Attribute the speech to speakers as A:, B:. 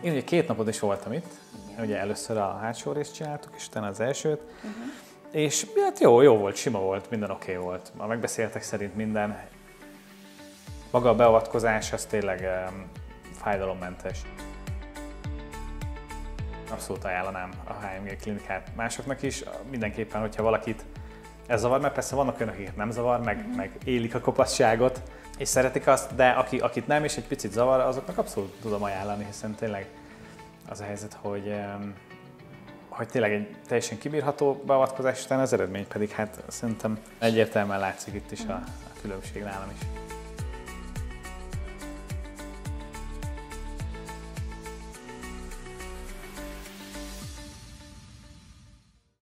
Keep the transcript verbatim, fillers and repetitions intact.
A: Én ugye két napot is voltam itt, ugye először a hátsó részt csináltuk, és utána az elsőt, uh-huh. és hát jó, jó volt, sima volt, minden oké okay volt. A megbeszéltek szerint minden. Maga a beavatkozás az tényleg um, fájdalommentes. Abszolút ajánlanám a há em gé klinikát másoknak is, mindenképpen, hogyha valakit ez zavar, mert persze vannak olyanok, akiket nem zavar, meg, uh-huh. meg élik a kopaszságot, és szeretik azt, de aki, akit nem, és egy picit zavar, azoknak abszolút tudom ajánlani, hiszen tényleg az a helyzet, hogy, hogy tényleg egy teljesen kibírható beavatkozás, után az eredmény pedig hát szerintem egyértelműen látszik itt is a, a különbség nálam is.